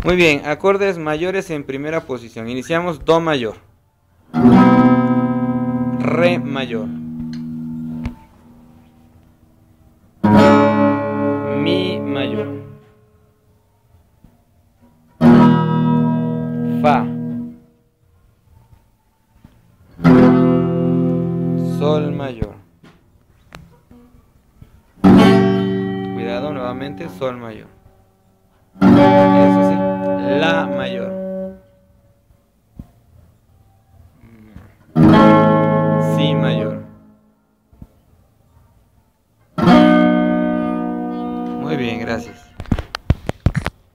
Muy bien, acordes mayores en primera posición. Iniciamos do mayor, re mayor, mi mayor, fa, sol mayor. Cuidado, nuevamente sol mayor. Eso sí, la mayor, si mayor. Muy bien, gracias.